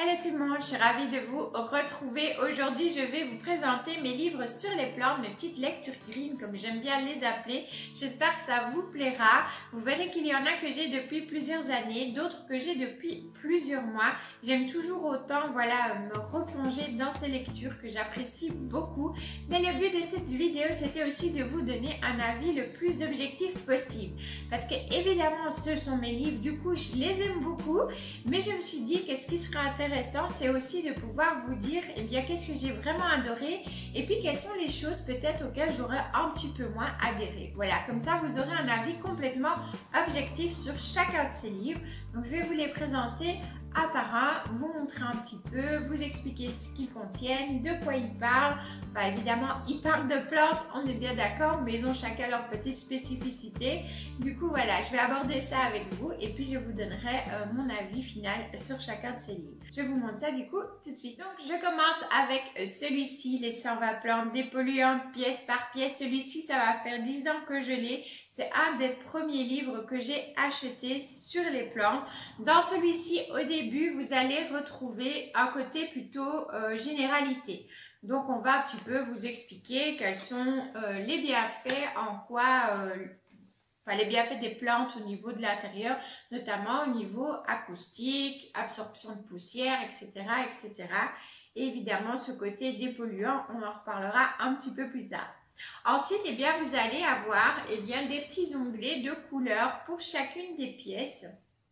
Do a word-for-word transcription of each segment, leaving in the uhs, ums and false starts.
Hello tout le monde, je suis ravie de vous retrouver. Aujourd'hui, je vais vous présenter mes livres sur les plantes, mes petites lectures green comme j'aime bien les appeler. J'espère que ça vous plaira. Vous verrez qu'il y en a que j'ai depuis plusieurs années, d'autres que j'ai depuis plusieurs mois. J'aime toujours autant voilà, me replonger dans ces lectures que j'apprécie beaucoup. Mais le but de cette vidéo, c'était aussi de vous donner un avis le plus objectif possible. Parce que évidemment, ce sont mes livres, du coup, je les aime beaucoup. Mais je me suis dit que ce qui serait intéressant, c'est aussi de pouvoir vous dire eh bien qu'est-ce que j'ai vraiment adoré et puis quelles sont les choses peut-être auxquelles j'aurais un petit peu moins adhéré. Voilà, comme ça vous aurez un avis complètement objectif sur chacun de ces livres. Donc je vais vous les présenter un par un, vous montrer un petit peu, vous expliquer ce qu'ils contiennent, de quoi ils parlent. Enfin évidemment, ils parlent de plantes, on est bien d'accord, mais ils ont chacun leur petite spécificité. Du coup voilà, je vais aborder ça avec vous et puis je vous donnerai euh, mon avis final sur chacun de ces livres. Je vous montre ça du coup tout de suite. Donc je commence avec celui-ci, les cent vingt plantes dépolluantes pièce par pièce. Celui-ci, ça va faire dix ans que je l'ai. C'est un des premiers livres que j'ai acheté sur les plantes. Dans celui-ci, au début, vous allez retrouver un côté plutôt euh, généralité. Donc, on va un petit peu vous expliquer quels sont euh, les bienfaits, en quoi, euh, enfin, les bienfaits des plantes au niveau de l'intérieur, notamment au niveau acoustique, absorption de poussière, et cetera, et cetera. Et évidemment, ce côté dépolluant, on en reparlera un petit peu plus tard. Ensuite, eh bien, vous allez avoir eh bien, des petits onglets de couleurs pour chacune des pièces.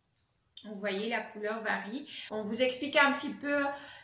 Vous voyez, la couleur varie. On vous explique un petit peu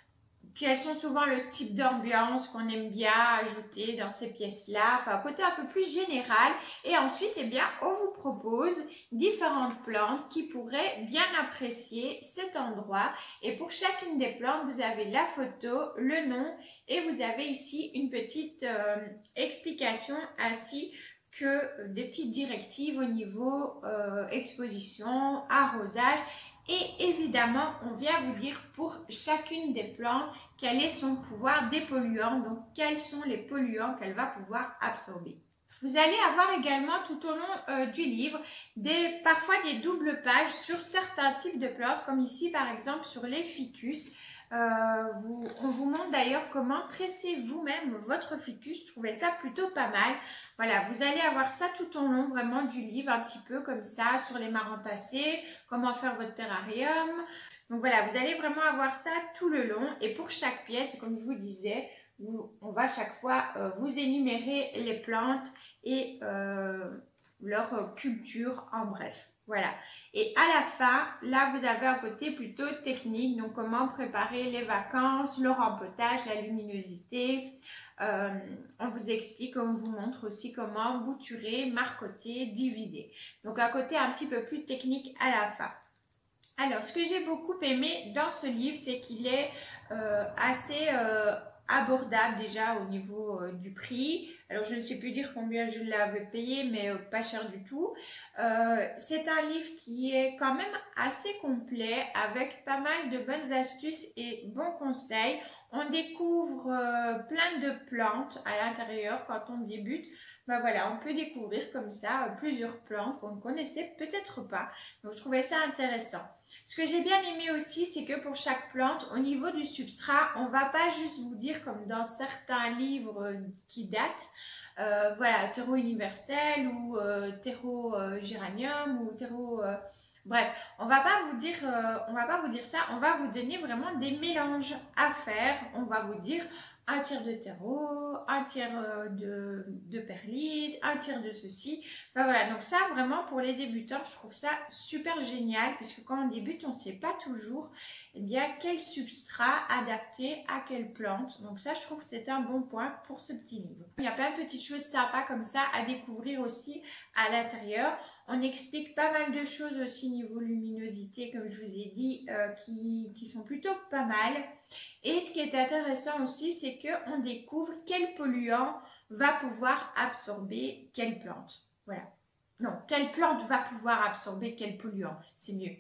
quels sont souvent le type d'ambiance qu'on aime bien ajouter dans ces pièces-là, enfin un côté un peu plus général. Et ensuite, eh bien, on vous propose différentes plantes qui pourraient bien apprécier cet endroit. Et pour chacune des plantes, vous avez la photo, le nom et vous avez ici une petite euh, explication ainsi que des petites directives au niveau euh, exposition, arrosage. Et évidemment, on vient vous dire pour chacune des plantes quel est son pouvoir dépolluant, donc quels sont les polluants qu'elle va pouvoir absorber. Vous allez avoir également tout au long euh, du livre des, parfois des doubles pages sur certains types de plantes, comme ici par exemple sur les ficus. Euh, vous, on vous montre d'ailleurs comment tresser vous-même votre ficus. Je trouvais ça plutôt pas mal. Voilà, vous allez avoir ça tout au long vraiment du livre, un petit peu comme ça, sur les marantacées, comment faire votre terrarium. Donc voilà, vous allez vraiment avoir ça tout le long. Et pour chaque pièce, comme je vous disais, on va chaque fois euh, vous énumérer les plantes et euh, leur culture en bref. Voilà. Et à la fin, là, vous avez un côté plutôt technique. Donc, comment préparer les vacances, le rempotage, la luminosité. Euh, on vous explique, on vous montre aussi comment bouturer, marcoter, diviser. Donc, un côté un petit peu plus technique à la fin. Alors, ce que j'ai beaucoup aimé dans ce livre, c'est qu'il est euh, assez... Euh, abordable déjà au niveau euh, du prix. Alors je ne sais plus dire combien je l'avais payé, mais euh, pas cher du tout. Euh, c'est un livre qui est quand même assez complet avec pas mal de bonnes astuces et bons conseils. On découvre euh, plein de plantes à l'intérieur quand on débute. Ben voilà, on peut découvrir comme ça euh, plusieurs plantes qu'on ne connaissait peut-être pas. Donc je trouvais ça intéressant. Ce que j'ai bien aimé aussi, c'est que pour chaque plante, au niveau du substrat, on ne va pas juste vous dire comme dans certains livres qui datent, euh, voilà, terreau universel ou euh, terreau euh, géranium ou terreau... Euh, bref, on va pas vous dire, euh, on va pas vous dire ça, on va vous donner vraiment des mélanges à faire. On va vous dire un tiers de terreau, un tiers de, de perlite, un tiers de ceci. Enfin voilà, donc ça vraiment pour les débutants, je trouve ça super génial puisque quand on débute, on ne sait pas toujours eh bien, quel substrat adapter à quelle plante. Donc ça, je trouve que c'est un bon point pour ce petit livre. Il y a plein de petites choses sympas comme ça à découvrir aussi à l'intérieur. On explique pas mal de choses aussi niveau luminosité, comme je vous ai dit, euh, qui, qui sont plutôt pas mal. Et ce qui est intéressant aussi, c'est qu'on découvre quel polluant va pouvoir absorber quelle plante. Voilà. Non, quelle plante va pouvoir absorber quel polluant, c'est mieux.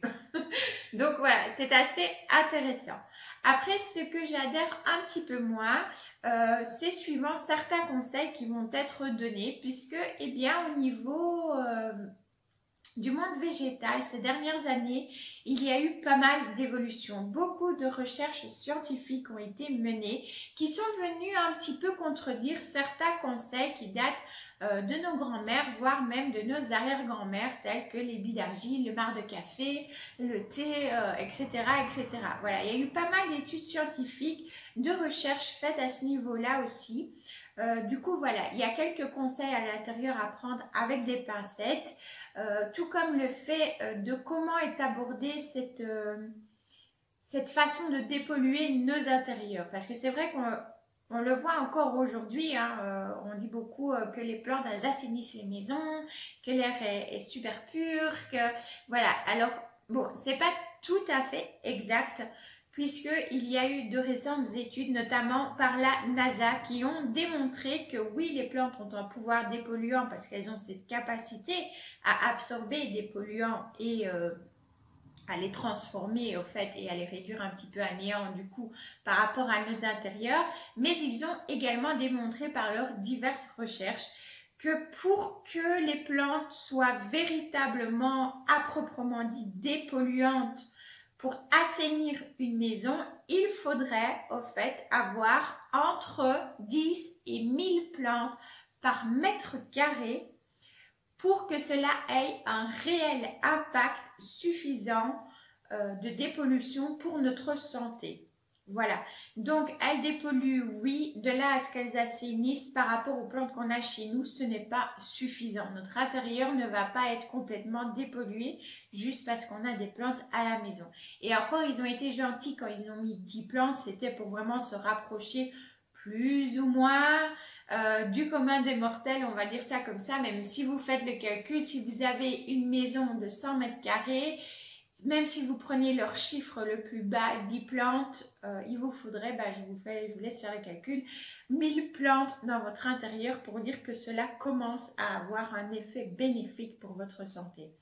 Donc voilà, c'est assez intéressant. Après, ce que j'adhère un petit peu moins, euh, c'est suivant certains conseils qui vont être donnés, puisque, eh bien, au niveau... Euh, du monde végétal, ces dernières années, il y a eu pas mal d'évolutions. Beaucoup de recherches scientifiques ont été menées qui sont venues un petit peu contredire certains conseils qui datent euh, de nos grands-mères, voire même de nos arrière-grand-mères, tels que les billes d'argile, le marc de café, le thé, euh, et cetera, et cetera. Voilà, il y a eu pas mal d'études scientifiques, de recherches faites à ce niveau-là aussi. Euh, du coup, voilà, il y a quelques conseils à l'intérieur à prendre avec des pincettes, euh, tout comme le fait euh, de comment est abordée cette, euh, cette façon de dépolluer nos intérieurs. Parce que c'est vrai qu'on on le voit encore aujourd'hui, hein, euh, on dit beaucoup euh, que les plantes elles assainissent les maisons, que l'air est, est super pur, que voilà. Alors bon, c'est pas tout à fait exact, puisqu'il y a eu de récentes études, notamment par la NASA, qui ont démontré que oui, les plantes ont un pouvoir dépolluant parce qu'elles ont cette capacité à absorber des polluants et euh, à les transformer au fait et à les réduire un petit peu à néant du coup par rapport à nos intérieurs, mais ils ont également démontré par leurs diverses recherches que pour que les plantes soient véritablement, à proprement dit, dépolluantes, pour assainir une maison, il faudrait au fait avoir entre dix et mille plantes par mètre carré pour que cela ait un réel impact suffisant euh, de dépollution pour notre santé. Voilà, donc elles dépolluent, oui, de là à ce qu'elles assainissent par rapport aux plantes qu'on a chez nous, ce n'est pas suffisant. Notre intérieur ne va pas être complètement dépollué juste parce qu'on a des plantes à la maison. Et encore, ils ont été gentils quand ils ont mis dix plantes, c'était pour vraiment se rapprocher plus ou moins euh, du commun des mortels, on va dire ça comme ça, même si vous faites le calcul, si vous avez une maison de cent mètres carrés, même si vous preniez leur chiffre le plus bas, dix plantes, euh, il vous faudrait, bah, je, vous fais, je vous laisse faire le calcul, mille plantes dans votre intérieur pour dire que cela commence à avoir un effet bénéfique pour votre santé.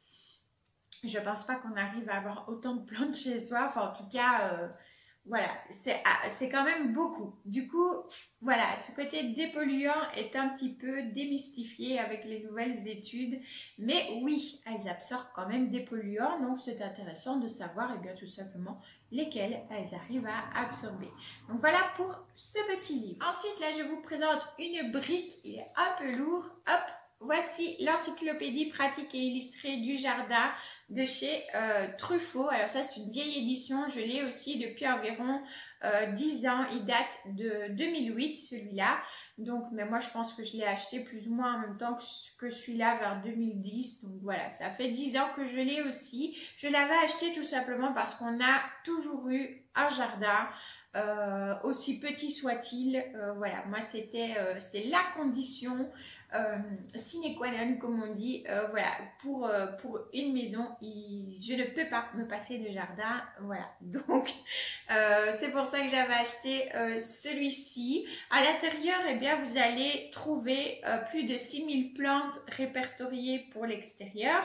Je ne pense pas qu'on arrive à avoir autant de plantes chez soi, enfin en tout cas... Euh, voilà, c'est ah, c'est quand même beaucoup. Du coup, voilà, ce côté dépolluant est un petit peu démystifié avec les nouvelles études. Mais oui, elles absorbent quand même des polluants, donc c'est intéressant de savoir, et bien tout simplement, lesquels elles arrivent à absorber. Donc voilà pour ce petit livre. Ensuite, là, je vous présente une brique, il est un peu lourd. Hop! Voici l'encyclopédie pratique et illustrée du jardin de chez euh, Truffaut. Alors ça, c'est une vieille édition. Je l'ai aussi depuis environ euh, dix ans. Il date de deux mille huit, celui-là. Donc, mais moi, je pense que je l'ai acheté plus ou moins en même temps que, que celui-là, vers deux mille dix. Donc voilà, ça fait dix ans que je l'ai aussi. Je l'avais acheté tout simplement parce qu'on a toujours eu un jardin. Euh, aussi petit soit-il, euh, voilà, moi c'était euh, c'est la condition euh, sine qua non, comme on dit, euh, voilà, pour, euh, pour une maison, il, je ne peux pas me passer de jardin, voilà, donc euh, c'est pour ça que j'avais acheté euh, celui-ci. À l'intérieur, eh bien, vous allez trouver euh, plus de six mille plantes répertoriées pour l'extérieur.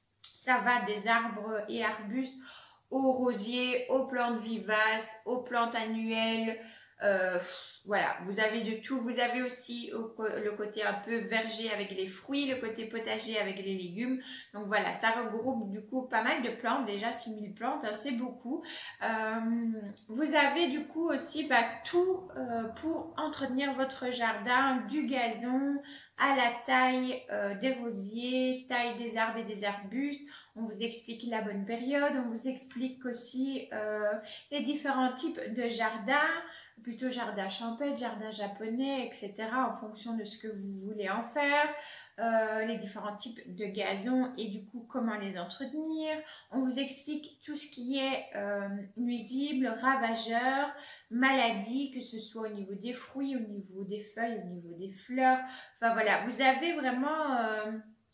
Ça va des arbres et arbustes aux rosiers, aux plantes vivaces, aux plantes annuelles, euh, voilà, vous avez de tout. Vous avez aussi le côté un peu verger avec les fruits, le côté potager avec les légumes. Donc voilà, ça regroupe du coup pas mal de plantes, déjà six mille plantes, hein, c'est beaucoup. Euh, vous avez du coup aussi bah, tout euh, pour entretenir votre jardin, du gazon à la taille euh, des rosiers, taille des arbres et des arbustes. On vous explique la bonne période, on vous explique aussi euh, les différents types de jardins, plutôt jardin champêtre, jardin japonais, et cetera en fonction de ce que vous voulez en faire, euh, les différents types de gazon et du coup comment les entretenir. On vous explique tout ce qui est euh, nuisible, ravageur, maladie, que ce soit au niveau des fruits, au niveau des feuilles, au niveau des fleurs. Enfin voilà, vous avez vraiment... Euh,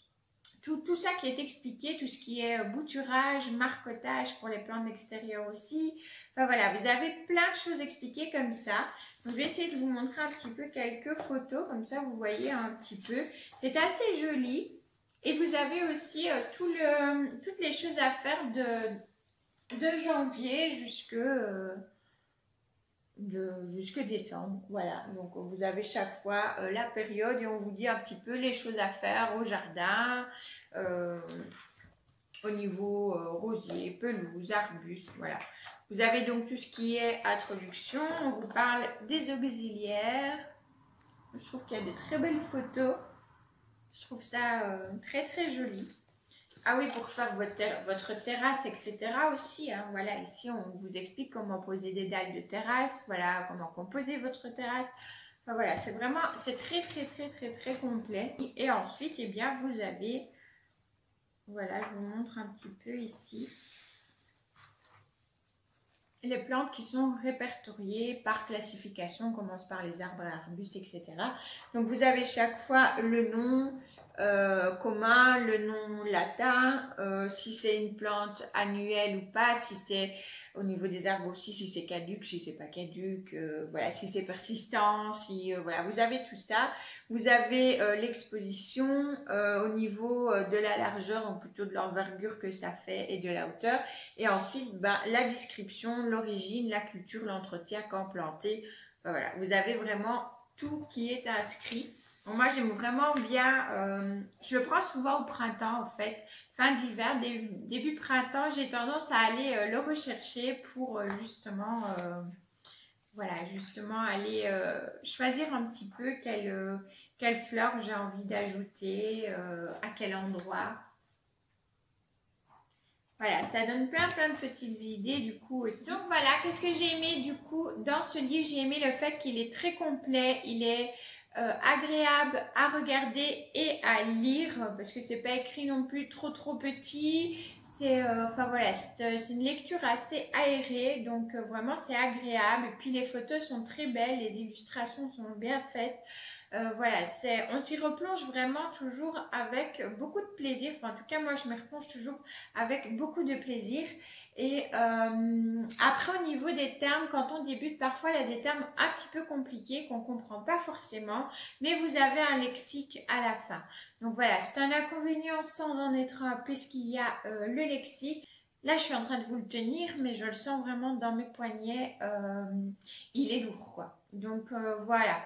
Tout, tout ça qui est expliqué, tout ce qui est bouturage, marcotage pour les plantes d'extérieur aussi. Enfin voilà, vous avez plein de choses expliquées comme ça. Donc je vais essayer de vous montrer un petit peu quelques photos, comme ça vous voyez un petit peu. C'est assez joli. Et vous avez aussi euh, tout le, toutes les choses à faire de, de janvier jusque... Euh, de jusque décembre, voilà, donc vous avez chaque fois euh, la période et on vous dit un petit peu les choses à faire au jardin, euh, au niveau euh, rosier, pelouse, arbuste, voilà. Vous avez donc tout ce qui est introduction. On vous parle des auxiliaires. Je trouve qu'il y a de très belles photos. Je trouve ça euh, très très joli. Ah oui, pour faire votre, ter votre terrasse, et cetera aussi. Hein. Voilà, ici on vous explique comment poser des dalles de terrasse. Voilà, comment composer votre terrasse. Enfin voilà, c'est vraiment, c'est très très très très très complet. Et ensuite, eh bien, vous avez, voilà, je vous montre un petit peu ici. Les plantes qui sont répertoriées par classification, on commence par les arbres, arbustes, et cetera. Donc vous avez chaque fois le nom euh, commun, le nom latin, euh, si c'est une plante annuelle ou pas, si c'est au niveau des arbres aussi, si c'est caduc, si c'est pas caduc, euh, voilà, si c'est persistant, si euh, voilà, vous avez tout ça. Vous avez euh, l'exposition euh, au niveau euh, de la largeur, ou plutôt de l'envergure que ça fait et de la hauteur. Et ensuite, ben, la description, l'origine, la culture, l'entretien, quand planter. Ben, voilà, vous avez vraiment tout qui est inscrit. Donc, moi, j'aime vraiment bien. Euh, je le prends souvent au printemps, en fait. Fin de l'hiver, début, début printemps, j'ai tendance à aller euh, le rechercher pour euh, justement... Euh, Voilà, justement, aller euh, choisir un petit peu quelle, euh, quelle fleur j'ai envie d'ajouter, euh, à quel endroit. Voilà, ça donne plein plein de petites idées du coup aussi. Donc voilà, qu'est-ce que j'ai aimé du coup dans ce livre? J'ai aimé le fait qu'il est très complet, il est euh, agréable à regarder et à lire parce que c'est pas écrit non plus trop trop petit. C'est, euh, enfin voilà, c'est une lecture assez aérée, donc euh, vraiment c'est agréable. Et puis les photos sont très belles, les illustrations sont bien faites. Euh, voilà, c'est, on s'y replonge vraiment toujours avec beaucoup de plaisir. Enfin, en tout cas, moi, je me replonge toujours avec beaucoup de plaisir. Et euh, après, au niveau des termes, quand on débute, parfois, il y a des termes un petit peu compliqués qu'on ne comprend pas forcément, mais vous avez un lexique à la fin. Donc voilà, c'est un inconvénient sans en être un, puisqu'il y a euh, le lexique. Là, je suis en train de vous le tenir, mais je le sens vraiment dans mes poignets. Euh, il est lourd, quoi. Donc euh, voilà.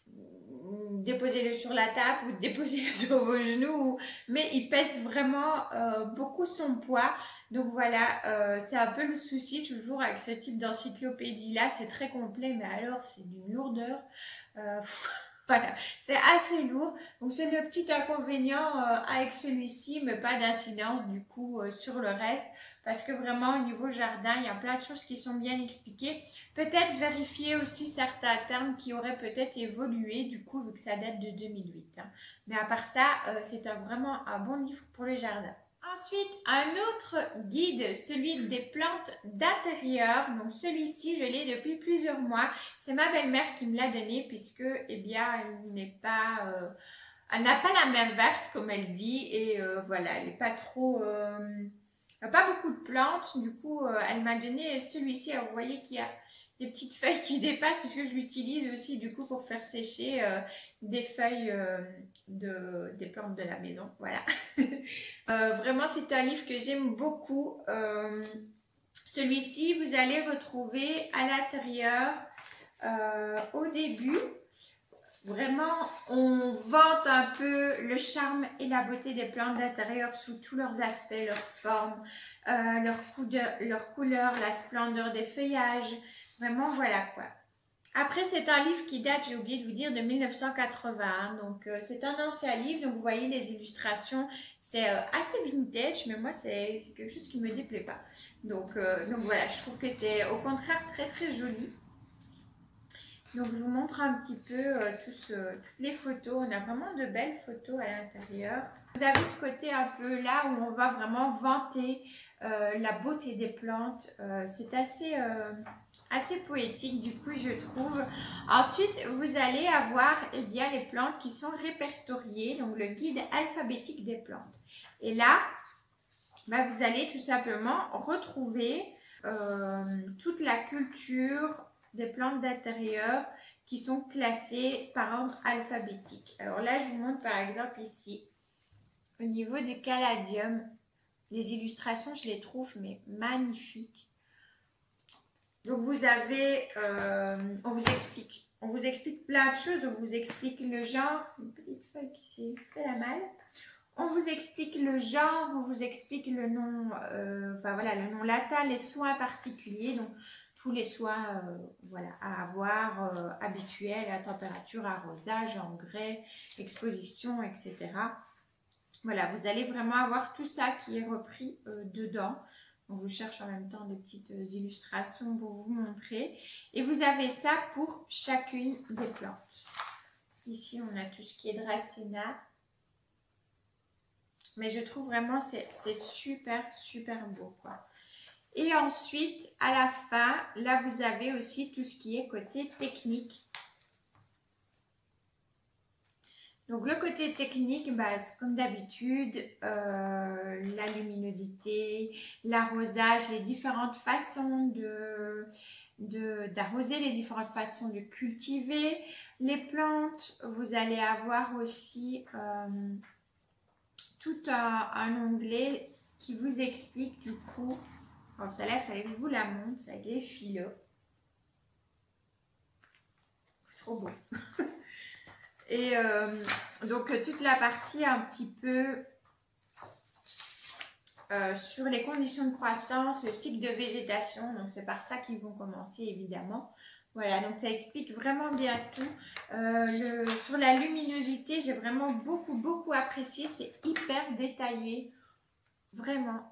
Déposez-le sur la table ou déposez-le sur vos genoux, mais il pèse vraiment euh, beaucoup son poids. Donc voilà, euh, c'est un peu le souci toujours avec ce type d'encyclopédie là, c'est très complet, mais alors c'est d'une lourdeur. Euh, voilà, c'est assez lourd. Donc c'est le petit inconvénient euh, avec celui-ci, mais pas d'incidence du coup euh, sur le reste. Parce que vraiment au niveau jardin, il y a plein de choses qui sont bien expliquées. Peut-être vérifier aussi certains termes qui auraient peut-être évolué du coup vu que ça date de deux mille huit. Hein. Mais à part ça, euh, c'est un, vraiment un bon livre pour le jardin. Ensuite, un autre guide, celui des plantes d'intérieur. Donc celui-ci, je l'ai depuis plusieurs mois. C'est ma belle-mère qui me l'a donné puisque, eh bien, elle n'est pas... Euh, elle n'a pas la main verte comme elle dit et euh, voilà, elle n'est pas trop... Euh, il n'y a pas beaucoup de plantes, du coup euh, elle m'a donné celui-ci. Vous voyez qu'il y a des petites feuilles qui dépassent parce que je l'utilise aussi du coup pour faire sécher euh, des feuilles euh, de, des plantes de la maison. Voilà. euh, vraiment c'est un livre que j'aime beaucoup. Euh, celui-ci vous allez retrouver à l'intérieur euh, au début. Vraiment, on vante un peu le charme et la beauté des plantes d'intérieur sous tous leurs aspects, leurs formes, euh, leur, leur couleur, la splendeur des feuillages. Vraiment, voilà quoi. Après, c'est un livre qui date, j'ai oublié de vous dire, de mille neuf cent quatre-vingts. Donc, euh, c'est un ancien livre. Donc, vous voyez les illustrations. C'est euh, assez vintage, mais moi, c'est quelque chose qui ne me déplaît pas. Donc, euh, donc, voilà, je trouve que c'est au contraire très, très joli. Donc je vous montre un petit peu euh, tous, euh, toutes les photos. On a vraiment de belles photos à l'intérieur. Vous avez ce côté un peu là où on va vraiment vanter euh, la beauté des plantes. Euh, c'est assez, euh, assez poétique du coup je trouve. Ensuite vous allez avoir eh bien, les plantes qui sont répertoriées. Donc le guide alphabétique des plantes. Et là, bah, vous allez tout simplement retrouver euh, toute la culture des plantes d'intérieur qui sont classées par ordre alphabétique. Alors là, je vous montre par exemple ici, au niveau du caladium, les illustrations, je les trouve mais magnifiques. Donc vous avez, euh, on vous explique, on vous explique plein de choses, on vous explique le genre, une petite feuille qui s'est fait la malle. On vous explique le genre, on vous explique le nom, euh, enfin voilà, le nom latin, les soins particuliers, donc tous les soins euh, voilà, à avoir, euh, habituels, à température, arrosage, engrais, exposition, et cetera. Voilà, vous allez vraiment avoir tout ça qui est repris euh, dedans. Donc, je cherche en même temps des petites illustrations pour vous montrer. Et vous avez ça pour chacune des plantes. Ici, on a tout ce qui est Dracæna. Mais je trouve vraiment c'est c'est super, super beau, quoi. Et ensuite, à la fin, là, vous avez aussi tout ce qui est côté technique. Donc, le côté technique, bah, comme d'habitude, euh, la luminosité, l'arrosage, les différentes façons de, de, d'arroser, les différentes façons de cultiver les plantes. Vous allez avoir aussi euh, tout un, un onglet qui vous explique du coup. Alors, celle-là, il fallait que je vous la montre avec les filots. Trop beau. Et euh, donc toute la partie un petit peu euh, sur les conditions de croissance, le cycle de végétation, donc c'est par ça qu'ils vont commencer évidemment. Voilà, donc ça explique vraiment bien tout. Euh, le, sur la luminosité, j'ai vraiment beaucoup beaucoup apprécié, c'est hyper détaillé, vraiment.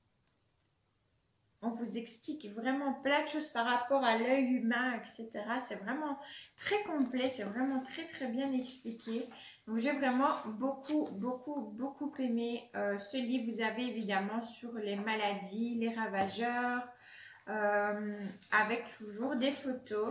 On vous explique vraiment plein de choses par rapport à l'œil humain, et cetera. C'est vraiment très complet, c'est vraiment très très bien expliqué. Donc j'ai vraiment beaucoup, beaucoup, beaucoup aimé euh, ce livre. Vous avez évidemment sur les maladies, les ravageurs, euh, avec toujours des photos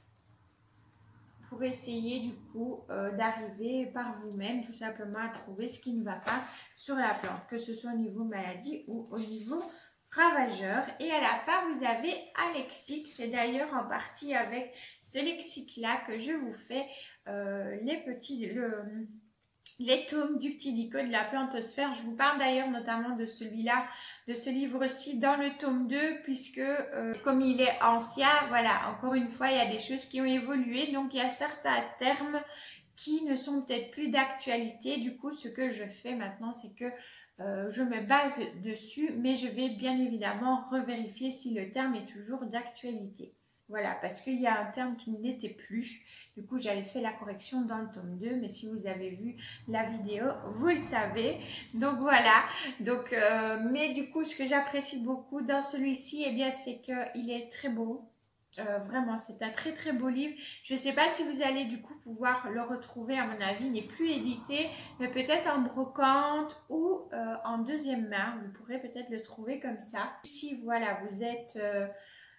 pour essayer du coup euh, d'arriver par vous-même tout simplement à trouver ce qui ne va pas sur la plante, que ce soit au niveau maladie ou au niveau ravageur. Et à la fin, vous avez un lexique. C'est d'ailleurs en partie avec ce lexique-là que je vous fais euh, les petits, le, les tomes du petit dico de la plantosphère. Je vous parle d'ailleurs notamment de celui-là, de ce livre-ci dans le tome deux, puisque euh, comme il est ancien, voilà, encore une fois, il y a des choses qui ont évolué. Donc, il y a certains termes qui ne sont peut-être plus d'actualité. Du coup, ce que je fais maintenant, c'est que Euh, je me base dessus, mais je vais bien évidemment revérifier si le terme est toujours d'actualité. Voilà, parce qu'il y a un terme qui n'était plus. Du coup, j'avais fait la correction dans le tome deux, mais si vous avez vu la vidéo, vous le savez. Donc voilà, donc, euh, mais du coup, ce que j'apprécie beaucoup dans celui-ci, eh bien, c'est qu'il est très beau. Euh, vraiment, c'est un très très beau livre. Je ne sais pas si vous allez du coup pouvoir le retrouver, à mon avis, il n'est plus édité, mais peut-être en brocante ou euh, en deuxième main. Vous pourrez peut-être le trouver comme ça. Si voilà, vous êtes euh,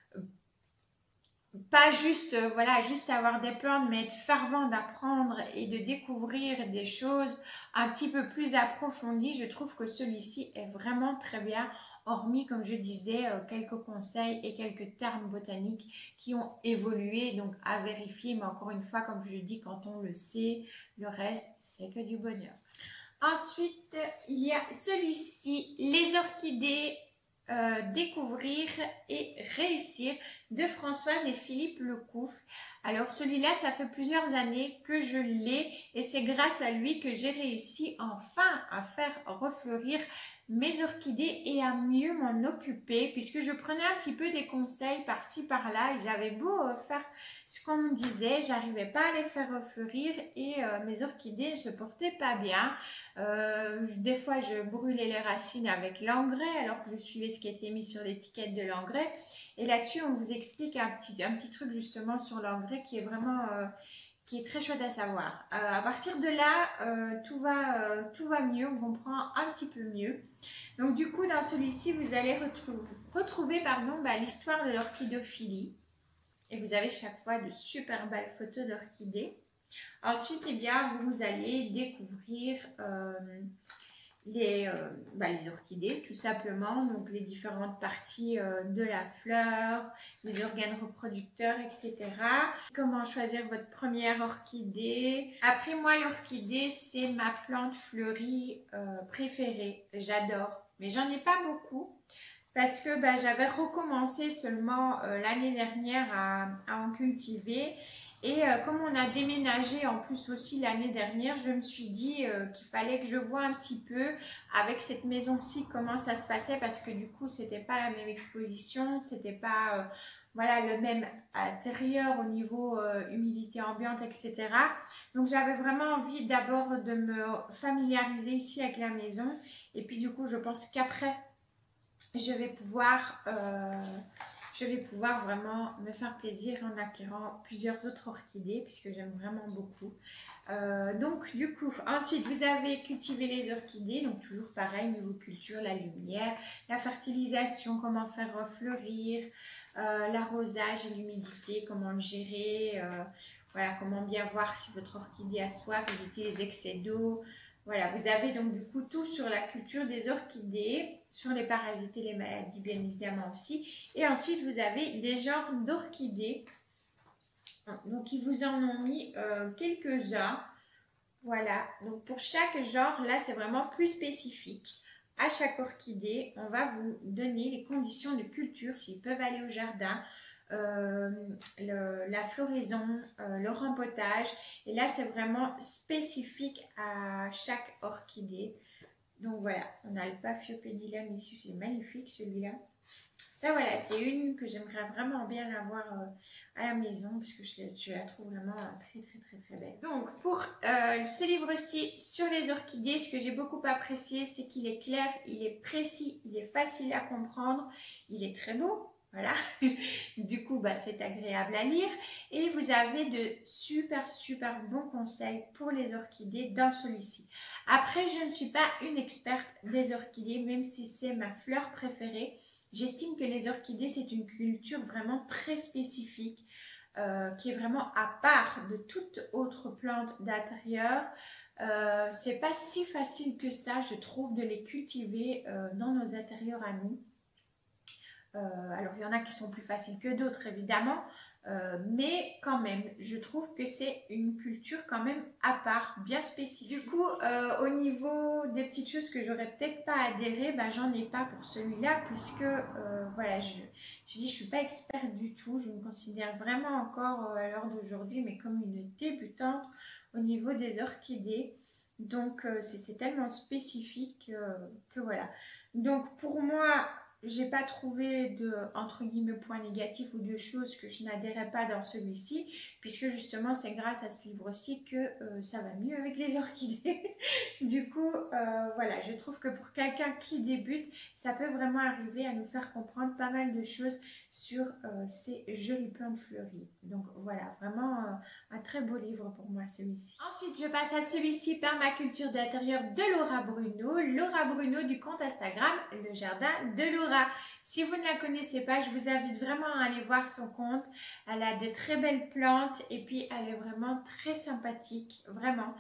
pas juste, euh, voilà, juste avoir des plantes, mais être fervent d'apprendre et de découvrir des choses un petit peu plus approfondies, je trouve que celui-ci est vraiment très bien. Hormis, comme je disais, euh, quelques conseils et quelques termes botaniques qui ont évolué, donc à vérifier. Mais encore une fois, comme je dis, quand on le sait, le reste, c'est que du bonheur. Ensuite, il y a celui-ci, les orchidées, euh, découvrir et réussir, de Françoise et Philippe Lecouffe. Alors celui-là, ça fait plusieurs années que je l'ai et c'est grâce à lui que j'ai réussi enfin à faire refleurir mes orchidées et à mieux m'en occuper, puisque je prenais un petit peu des conseils par-ci par-là et j'avais beau euh, faire ce qu'on me disait, j'arrivais pas à les faire refleurir et euh, mes orchidées ne se portaient pas bien. Euh, des fois je brûlais les racines avec l'engrais alors que je suivais ce qui était mis sur l'étiquette de l'engrais, et là-dessus on vous explique un petit, un petit truc justement sur l'engrais qui est vraiment euh, qui est très chouette à savoir. Euh, à partir de là, euh, tout, va, euh, tout va mieux, on comprend un petit peu mieux. Donc du coup, dans celui-ci, vous allez retrouver, retrouver pardon, bah, l'histoire de l'orchidophilie. Et vous avez chaque fois de super belles photos d'orchidées. Ensuite, eh bien, vous allez découvrir euh, les, euh, bah, les orchidées, tout simplement. Donc, les différentes parties euh, de la fleur, les organes reproducteurs, et cetera. Comment choisir votre première orchidée. Après, moi, l'orchidée, c'est ma plante fleurie euh, préférée. J'adore. Mais j'en ai pas beaucoup. Parce que bah, j'avais recommencé seulement euh, l'année dernière à, à en cultiver. Et euh, comme on a déménagé en plus aussi l'année dernière, je me suis dit euh, qu'il fallait que je voie un petit peu avec cette maison-ci comment ça se passait, parce que du coup c'était pas la même exposition, c'était pas euh, voilà, le même intérieur au niveau euh, humidité ambiante, et cetera. Donc j'avais vraiment envie d'abord de me familiariser ici avec la maison, et puis du coup je pense qu'après je vais pouvoir euh, je vais pouvoir vraiment me faire plaisir en acquérant plusieurs autres orchidées, puisque j'aime vraiment beaucoup. Euh, donc du coup, ensuite vous avez cultivé les orchidées, donc toujours pareil, niveau culture, la lumière, la fertilisation, comment faire fleurir, euh, l'arrosage et l'humidité, comment le gérer, euh, voilà, comment bien voir si votre orchidée a soif, éviter les excès d'eau. Voilà, vous avez donc du coup tout sur la culture des orchidées, sur les parasites et les maladies bien évidemment aussi. Et ensuite vous avez des genres d'orchidées. Donc ils vous en ont mis euh, quelques-uns. Voilà, donc pour chaque genre, là c'est vraiment plus spécifique. À chaque orchidée, on va vous donner les conditions de culture, s'ils peuvent aller au jardin, euh, le, la floraison, euh, le rempotage. Et là, c'est vraiment spécifique à chaque orchidée. Donc voilà, on a le Paphiopedilum ici, c'est magnifique celui-là. Ça voilà, c'est une que j'aimerais vraiment bien avoir euh, à la maison, parce que je, je la trouve vraiment très très très très belle. Donc pour euh, ce livre-ci sur les orchidées, ce que j'ai beaucoup apprécié, c'est qu'il est clair, il est précis, il est facile à comprendre, il est très beau. Voilà, du coup bah, c'est agréable à lire, et vous avez de super super bons conseils pour les orchidées dans celui-ci. Après, je ne suis pas une experte des orchidées, même si c'est ma fleur préférée. J'estime que les orchidées, c'est une culture vraiment très spécifique, euh, qui est vraiment à part de toute autre plante d'intérieur. Euh, c'est pas si facile que ça, je trouve, de les cultiver euh, dans nos intérieurs à nous. Euh, alors, il y en a qui sont plus faciles que d'autres, évidemment, euh, mais quand même, je trouve que c'est une culture quand même à part, bien spécifique. Du coup, euh, au niveau des petites choses que j'aurais peut-être pas adhéré, bah, j'en ai pas pour celui-là, puisque, euh, voilà, je, je dis, je suis pas experte du tout, je me considère vraiment encore, euh, à l'heure d'aujourd'hui, mais comme une débutante au niveau des orchidées. Donc, euh, c'est tellement spécifique euh, que voilà. Donc, pour moi, j'ai pas trouvé de entre guillemets points négatifs ou de choses que je n'adhérais pas dans celui-ci, puisque justement c'est grâce à ce livre-ci que euh, ça va mieux avec les orchidées. Du coup, euh, voilà, je trouve que pour quelqu'un qui débute, ça peut vraiment arriver à nous faire comprendre pas mal de choses sur euh, ces jolies plantes fleuries. Donc voilà, vraiment euh, un très beau livre pour moi celui-ci. Ensuite, je passe à celui-ci, Permaculture d'intérieur de Laura Bruno. Laura Bruno du compte Instagram Le Jardin de Laura. Si vous ne la connaissez pas, je vous invite vraiment à aller voir son compte. Elle a de très belles plantes et puis elle est vraiment très sympathique, vraiment.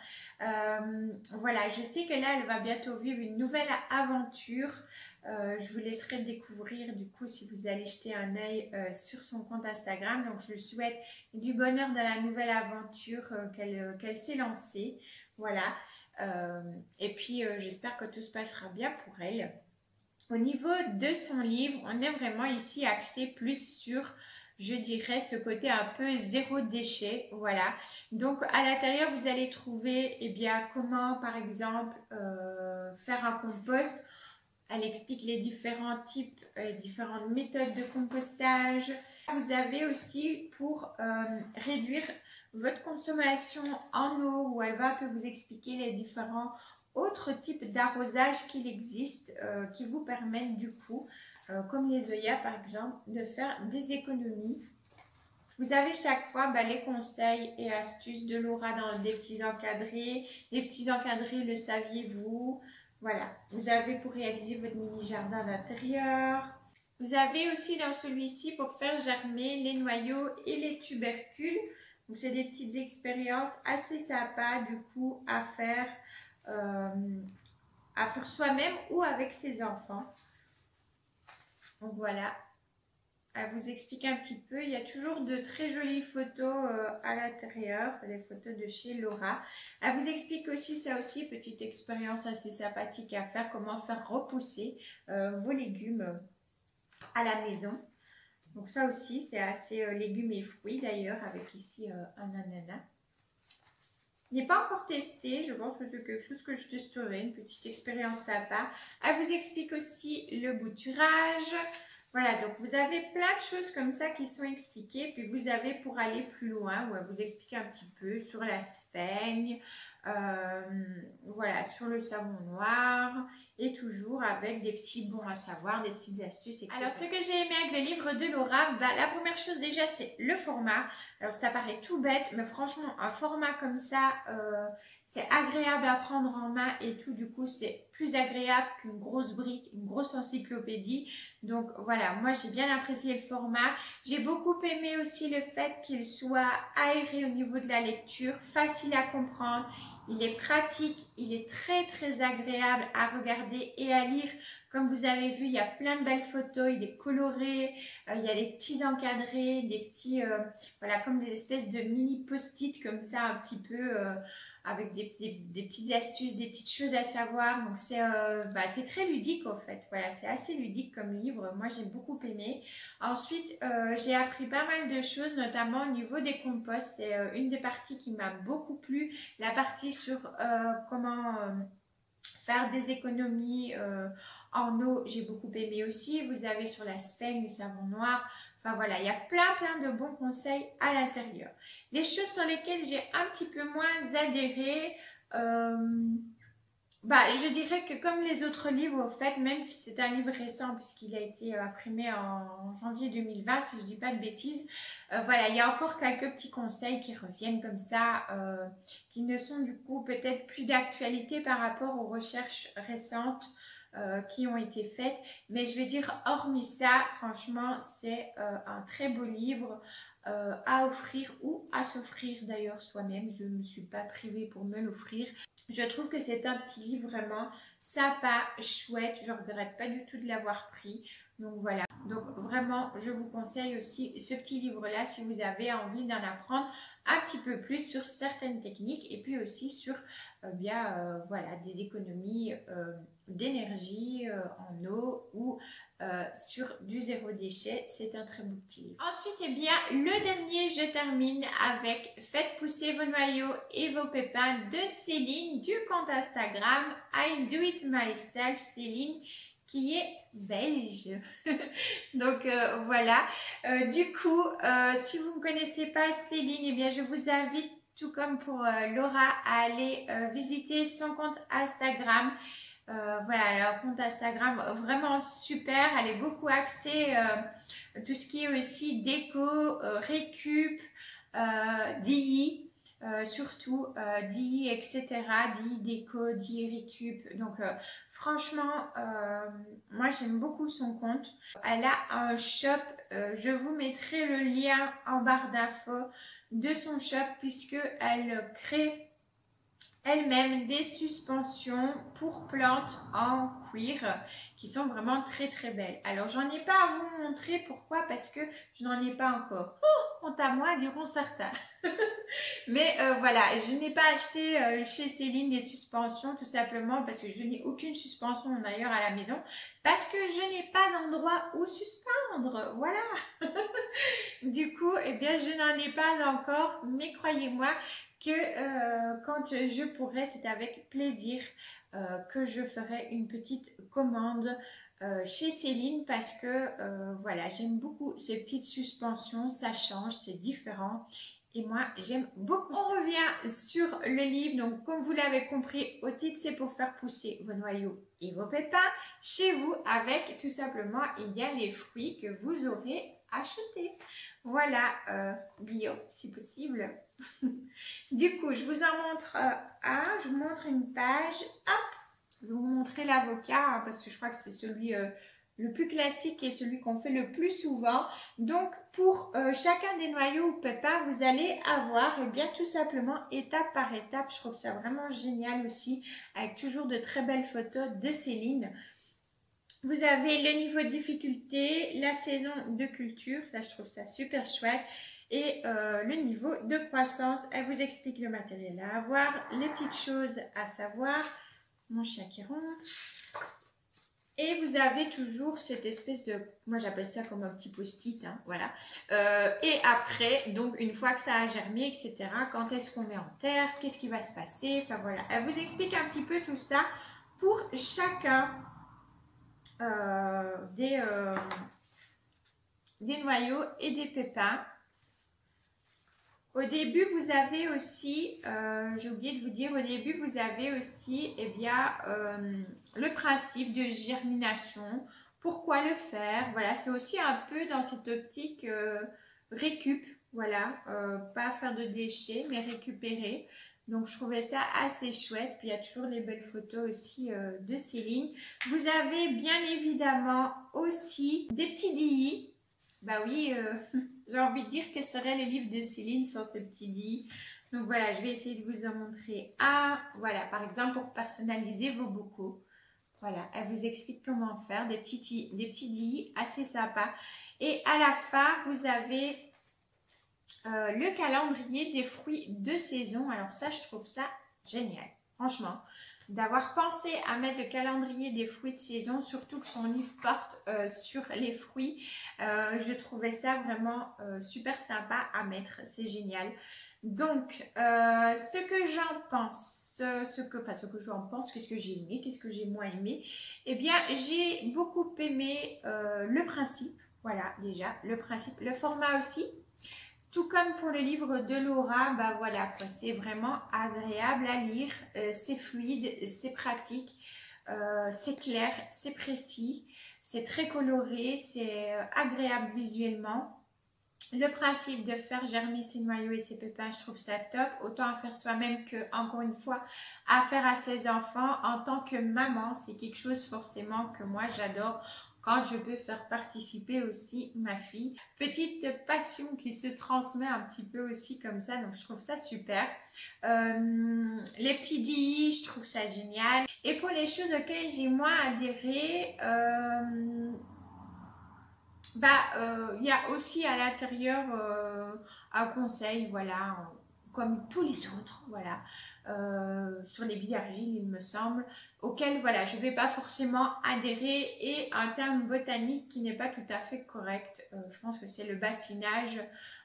Euh, voilà, je sais que là, elle va bientôt vivre une nouvelle aventure. Euh, je vous laisserai découvrir du coup si vous allez jeter un œil euh, sur son compte Instagram. Donc je lui souhaite du bonheur dans la nouvelle aventure euh, qu'elle euh, qu'elle s'est lancée. Voilà. Euh, et puis euh, j'espère que tout se passera bien pour elle. Au niveau de son livre, on est vraiment ici axé plus sur, je dirais, ce côté un peu zéro déchet, voilà. Donc à l'intérieur, vous allez trouver, eh bien, comment par exemple euh, faire un compost. Elle explique les différents types, euh, différentes méthodes de compostage. Vous avez aussi pour euh, réduire votre consommation en eau, où elle va un peu vous expliquer les différents autres types d'arrosage qu'il existe, euh, qui vous permettent du coup, euh, comme les œillets par exemple, de faire des économies. Vous avez chaque fois bah, les conseils et astuces de Laura dans des petits encadrés. Les petits encadrés, le saviez-vous? Voilà, vous avez pour réaliser votre mini-jardin d'intérieur. Vous avez aussi dans celui-ci pour faire germer les noyaux et les tubercules. Donc c'est des petites expériences assez sympas du coup à faire, euh, à faire soi-même ou avec ses enfants. Donc voilà. Elle vous explique un petit peu. Il y a toujours de très jolies photos euh, à l'intérieur, les photos de chez Laura. Elle vous explique aussi, ça aussi, petite expérience assez sympathique à faire, comment faire repousser euh, vos légumes à la maison. Donc ça aussi, c'est assez euh, légumes et fruits d'ailleurs, avec ici euh, un ananas. Il n'est pas encore testé, je pense que c'est quelque chose que je testerai, une petite expérience sympa. Elle vous explique aussi le bouturage. Voilà, donc vous avez plein de choses comme ça qui sont expliquées. Puis vous avez, pour aller plus loin, où elle vous explique un petit peu sur la sphaigne, euh, voilà, sur le savon noir, et toujours avec des petits bons à savoir, des petites astuces, et cetera. Alors, ce que j'ai aimé avec le livre de Laura, bah, la première chose déjà, c'est le format. Alors, ça paraît tout bête, mais franchement, un format comme ça, euh, c'est agréable à prendre en main et tout. Du coup, c'est plus agréable qu'une grosse brique, une grosse encyclopédie. Donc, voilà, moi, j'ai bien apprécié le format. J'ai beaucoup aimé aussi le fait qu'il soit aéré au niveau de la lecture, facile à comprendre. Il est pratique, il est très très agréable à regarder et à lire. Comme vous avez vu, il y a plein de belles photos, il est coloré, euh, il y a des petits encadrés, des petits, euh, voilà, comme des espèces de mini post-it comme ça, un petit peu, euh, avec des, des, des petites astuces, des petites choses à savoir. Donc c'est euh, bah, c'est très ludique en fait, voilà, c'est assez ludique comme livre, moi j'ai beaucoup aimé. Ensuite, euh, j'ai appris pas mal de choses, notamment au niveau des composts. C'est euh, une des parties qui m'a beaucoup plu, la partie sur euh, comment euh, faire des économies euh, en eau, j'ai beaucoup aimé aussi. Vous avez sur la sphaigne, le savon noir. Enfin voilà, il y a plein plein de bons conseils à l'intérieur. Les choses sur lesquelles j'ai un petit peu moins adhéré, euh, bah, je dirais que comme les autres livres, au fait, même si c'est un livre récent puisqu'il a été imprimé en janvier deux mille vingt, si je dis pas de bêtises, euh, voilà, il y a encore quelques petits conseils qui reviennent comme ça, euh, qui ne sont du coup peut-être plus d'actualité par rapport aux recherches récentes euh, qui ont été faites. Mais je vais dire, hormis ça, franchement, c'est euh, un très beau livre. Euh, à offrir ou à s'offrir d'ailleurs soi-même. Je ne me suis pas privée pour me l'offrir. Je trouve que c'est un petit livre vraiment sympa, chouette. Je ne regrette pas du tout de l'avoir pris. Donc voilà. Donc vraiment, je vous conseille aussi ce petit livre-là si vous avez envie d'en apprendre un petit peu plus sur certaines techniques et puis aussi sur euh, bien euh, voilà, des économies euh, d'énergie euh, en eau ou euh, sur du zéro déchet. C'est un très beau petit livre. Ensuite, eh bien, le dernier, je termine avec Faites pousser vos noyaux et vos pépins de Céline du compte Instagram I Do It Myself Céline, qui est belge. Donc euh, voilà. Euh, du coup, euh, si vous ne connaissez pas Céline, eh bien je vous invite, tout comme pour euh, Laura, à aller euh, visiter son compte Instagram. Euh, voilà, leur compte Instagram vraiment super. Elle est beaucoup axée euh, tout ce qui est aussi déco, euh, récup, euh, D I. Euh, surtout euh, D I, et cetera. D I déco, D I récup. Donc euh, franchement, euh, moi j'aime beaucoup son compte. Elle a un shop, euh, je vous mettrai le lien en barre d'infos de son shop puisque elle crée elle-même des suspensions pour plantes en cuir qui sont vraiment très très belles. Alors j'en ai pas à vous montrer, pourquoi? Parce que je n'en ai pas encore. Oh, honte à moi, diront certains. Mais euh, voilà, je n'ai pas acheté euh, chez Céline des suspensions tout simplement parce que je n'ai aucune suspension d'ailleurs à la maison, parce que je n'ai pas d'endroit où suspendre, voilà. Du coup, eh bien je n'en ai pas encore, mais croyez-moi que euh, quand je pourrai, c'est avec plaisir euh, que je ferai une petite commande euh, chez Céline parce que euh, voilà, j'aime beaucoup ces petites suspensions, ça change, c'est différent. Et moi, j'aime beaucoup. On revient sur le livre. Donc, comme vous l'avez compris, au titre, c'est pour faire pousser vos noyaux et vos pépins chez vous avec tout simplement, il y a les fruits que vous aurez achetés. Voilà, euh, bio si possible. Du coup, je vous en montre euh, un. Je vous montre une page. Hop, je vais vous montrer l'avocat hein, parce que je crois que c'est celui... Euh, le plus classique et celui qu'on fait le plus souvent. Donc, pour euh, chacun des noyaux ou pépins, vous allez avoir, eh bien, tout simplement, étape par étape. Je trouve ça vraiment génial aussi, avec toujours de très belles photos de Céline. Vous avez le niveau de difficulté, la saison de culture, ça je trouve ça super chouette. Et euh, le niveau de croissance, elle vous explique le matériel à avoir, les petites choses à savoir. Mon chien qui ronfle. Et vous avez toujours cette espèce de, moi j'appelle ça comme un petit post-it, hein, voilà. Euh, et après, donc une fois que ça a germé, et cetera, quand est-ce qu'on met en terre, qu'est-ce qui va se passer, enfin voilà. Elle vous explique un petit peu tout ça pour chacun euh, des, euh, des noyaux et des pépins. Au début, vous avez aussi, euh, j'ai oublié de vous dire, au début, vous avez aussi eh bien, euh, le principe de germination. Pourquoi le faire? Voilà, c'est aussi un peu dans cette optique euh, récup, voilà, euh, pas faire de déchets, mais récupérer. Donc, je trouvais ça assez chouette. Puis, il y a toujours les belles photos aussi euh, de Céline. Vous avez bien évidemment aussi des petits D I. Bah oui, euh, j'ai envie de dire que seraient les livres de Céline sans ces petits D I. Donc voilà, je vais essayer de vous en montrer un. Voilà, par exemple, pour personnaliser vos bocaux. Voilà, elle vous explique comment faire, des petits, des petits D I assez sympas. Et à la fin, vous avez euh, le calendrier des fruits de saison. Alors ça, je trouve ça génial, franchement. D'avoir pensé à mettre le calendrier des fruits de saison, surtout que son livre porte euh, sur les fruits. Euh, je trouvais ça vraiment euh, super sympa à mettre, c'est génial. Donc, euh, ce que j'en pense, ce que, enfin ce que j'en pense, qu'est-ce que j'ai aimé, qu'est-ce que j'ai moins aimé, eh bien j'ai beaucoup aimé euh, le principe, voilà déjà, le principe, le format aussi. Tout comme pour le livre de Laura, bah voilà, c'est vraiment agréable à lire, euh, c'est fluide, c'est pratique, euh, c'est clair, c'est précis, c'est très coloré, c'est euh, agréable visuellement. Le principe de faire germer ses noyaux et ses pépins, je trouve ça top, autant à faire soi-même que, encore une fois, à faire à ses enfants. En tant que maman, c'est quelque chose forcément que moi j'adore. Quand je peux faire participer aussi ma fille. Petite passion qui se transmet un petit peu aussi comme ça, donc je trouve ça super. Euh, les petits D I, je trouve ça génial. Et pour les choses auxquelles j'ai moins adhéré, euh, bah, euh, il y a aussi à l'intérieur euh, un conseil, voilà, comme tous les autres, voilà, euh, sur les billes d'argile, il me semble, auquel, voilà, je ne vais pas forcément adhérer, et un terme botanique qui n'est pas tout à fait correct. Euh, je pense que c'est le bassinage.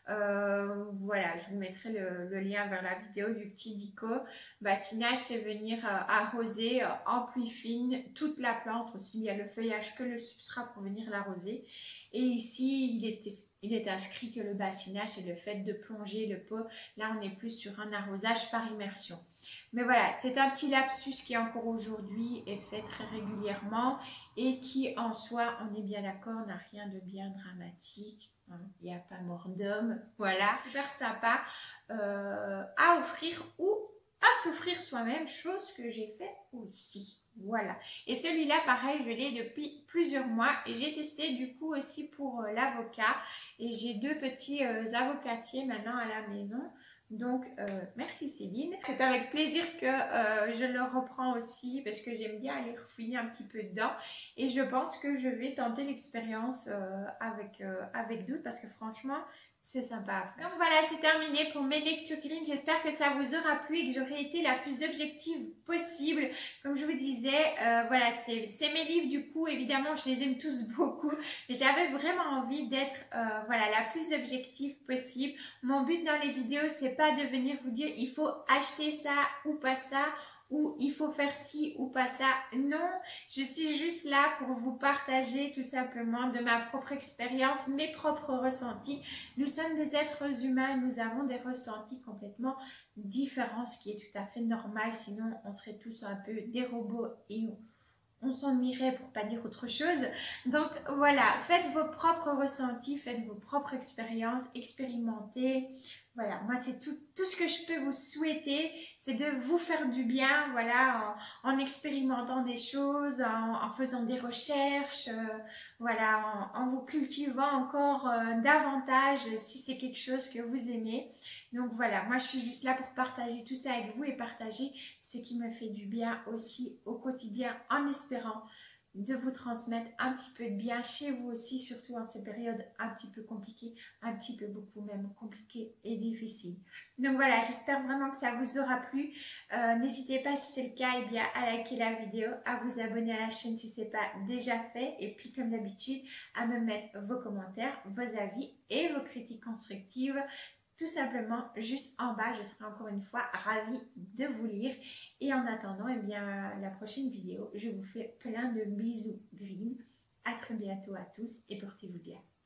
Euh, voilà, je vous mettrai le, le lien vers la vidéo du petit dico. Bassinage, c'est venir euh, arroser euh, en pluie fine toute la plante, aussi bien le feuillage que le substrat pour venir l'arroser. Et ici, il est, il est inscrit que le bassinage, c'est le fait de plonger le pot. Là, on est plus sur un arrosage par immersion. Mais voilà, c'est un petit lapsus qui encore aujourd'hui est fait très régulièrement et qui en soi, on est bien d'accord, n'a rien de bien dramatique. Hein, il n'y a pas mort d'homme. Voilà, super sympa euh, à offrir ou à s'offrir soi-même, chose que j'ai fait aussi. Voilà. Et celui-là, pareil, je l'ai depuis plusieurs mois et j'ai testé du coup aussi pour euh, l'avocat. Et j'ai deux petits euh, avocatiers maintenant à la maison. Donc, euh, merci Céline. C'est avec plaisir que euh, je le reprends aussi parce que j'aime bien aller refouiller un petit peu dedans. Et je pense que je vais tenter l'expérience euh, avec, euh, avec d'autres parce que franchement, c'est sympa à faire. Donc voilà, c'est terminé pour mes lectures green. J'espère que ça vous aura plu et que j'aurai été la plus objective possible. Comme je vous disais, euh, voilà, c'est mes livres du coup. Évidemment, je les aime tous beaucoup. Mais j'avais vraiment envie d'être euh, voilà, la plus objective possible. Mon but dans les vidéos, c'est pas de venir vous dire il faut acheter ça ou pas ça, ou il faut faire ci ou pas ça. Non, je suis juste là pour vous partager tout simplement de ma propre expérience, mes propres ressentis. Nous sommes des êtres humains, nous avons des ressentis complètement différents, ce qui est tout à fait normal, sinon on serait tous un peu des robots et on, on s'ennuierait pour pas dire autre chose. Donc voilà, faites vos propres ressentis, faites vos propres expériences, expérimentez. Voilà, moi c'est tout, tout ce que je peux vous souhaiter, c'est de vous faire du bien, voilà, en, en expérimentant des choses, en, en faisant des recherches, euh, voilà, en, en vous cultivant encore euh, davantage si c'est quelque chose que vous aimez. Donc voilà, moi je suis juste là pour partager tout ça avec vous et partager ce qui me fait du bien aussi au quotidien en espérant de vous transmettre un petit peu de bien chez vous aussi, surtout en ces périodes un petit peu compliquées, un petit peu beaucoup même compliquées et difficiles. Donc voilà, j'espère vraiment que ça vous aura plu. Euh, N'hésitez pas, si c'est le cas, eh bien, à liker la vidéo, à vous abonner à la chaîne si ce n'est pas déjà fait, et puis comme d'habitude, à me mettre vos commentaires, vos avis et vos critiques constructives. Tout simplement juste en bas, je serai encore une fois ravie de vous lire. Et en attendant, eh bien, la prochaine vidéo, je vous fais plein de bisous green. À très bientôt à tous et portez-vous bien.